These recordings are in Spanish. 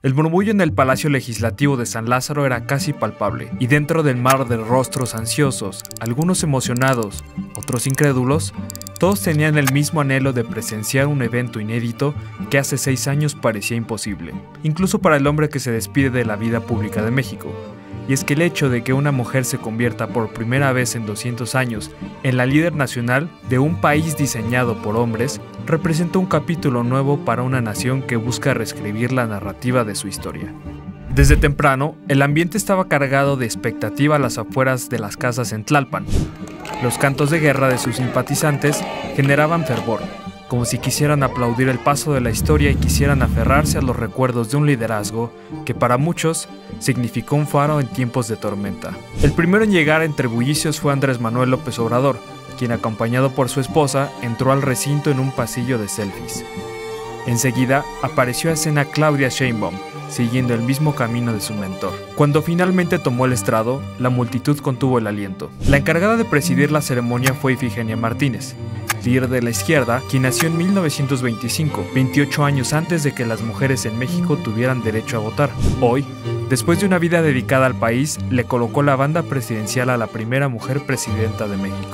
El murmullo en el Palacio Legislativo de San Lázaro era casi palpable, y dentro del mar de rostros ansiosos, algunos emocionados, otros incrédulos, todos tenían el mismo anhelo de presenciar un evento inédito que hace 6 años parecía imposible, incluso para el hombre que se despide de la vida pública de México. Y es que el hecho de que una mujer se convierta por primera vez en 200 años en la líder nacional de un país diseñado por hombres representa un capítulo nuevo para una nación que busca reescribir la narrativa de su historia. Desde temprano, el ambiente estaba cargado de expectativa a las afueras de las casas en Tlalpan. Los cantos de guerra de sus simpatizantes generaban fervor, como si quisieran aplaudir el paso de la historia y quisieran aferrarse a los recuerdos de un liderazgo que para muchos significó un faro en tiempos de tormenta. El primero en llegar entre bullicios fue Andrés Manuel López Obrador, quien acompañado por su esposa entró al recinto en un pasillo de selfies. Enseguida apareció a escena Claudia Sheinbaum, siguiendo el mismo camino de su mentor. Cuando finalmente tomó el estrado, la multitud contuvo el aliento. La encargada de presidir la ceremonia fue Ifigenia Martínez, líder de la izquierda, quien nació en 1925, 28 años antes de que las mujeres en México tuvieran derecho a votar. Hoy, después de una vida dedicada al país, le colocó la banda presidencial a la primera mujer presidenta de México.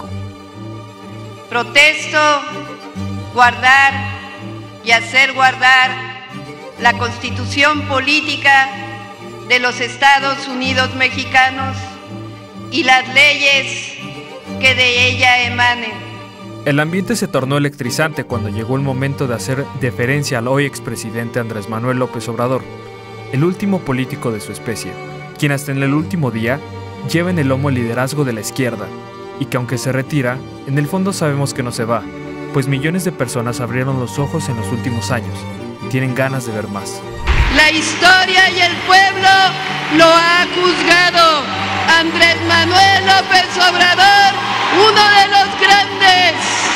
Protesto guardar y hacer guardar la Constitución política de los Estados Unidos mexicanos y las leyes que de ella emanen. El ambiente se tornó electrizante cuando llegó el momento de hacer deferencia al hoy expresidente Andrés Manuel López Obrador, el último político de su especie, quien hasta en el último día lleva en el lomo el liderazgo de la izquierda, y que aunque se retira, en el fondo sabemos que no se va, pues millones de personas abrieron los ojos en los últimos años y tienen ganas de ver más. La historia y el pueblo lo ha juzgado. Andrés Manuel López Obrador, uno de los grandes.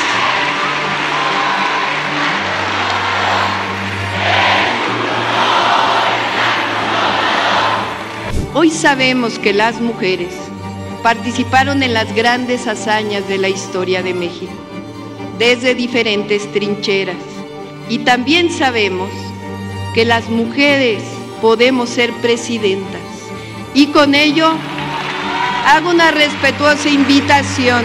Hoy sabemos que las mujeres participaron en las grandes hazañas de la historia de México, desde diferentes trincheras. Y también sabemos que las mujeres podemos ser presidentas. Y con ello hago una respetuosa invitación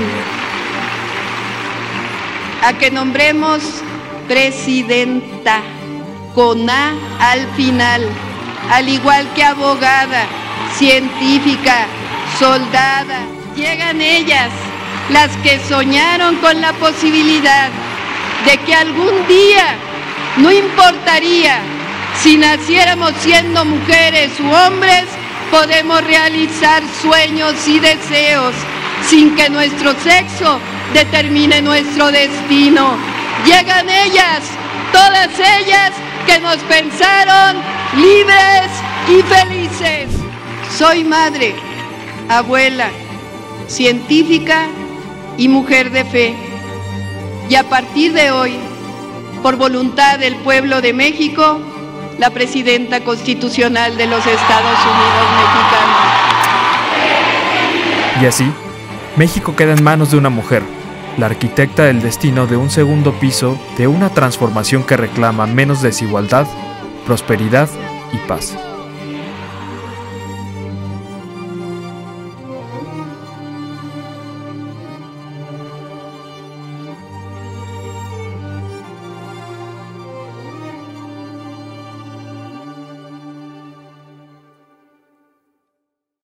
a que nombremos presidenta con A al final, al igual que abogada, científica, soldada. Llegan ellas, las que soñaron con la posibilidad de que algún día, no importaría si naciéramos siendo mujeres u hombres, podemos realizar sueños y deseos sin que nuestro sexo determine nuestro destino. Llegan ellas, todas ellas que nos pensaron libres y felices. Soy madre, abuela, científica y mujer de fe. Y a partir de hoy, por voluntad del pueblo de México, la presidenta constitucional de los Estados Unidos mexicanos. Y así, México queda en manos de una mujer, la arquitecta del destino de un segundo piso de una transformación que reclama menos desigualdad, prosperidad y paz.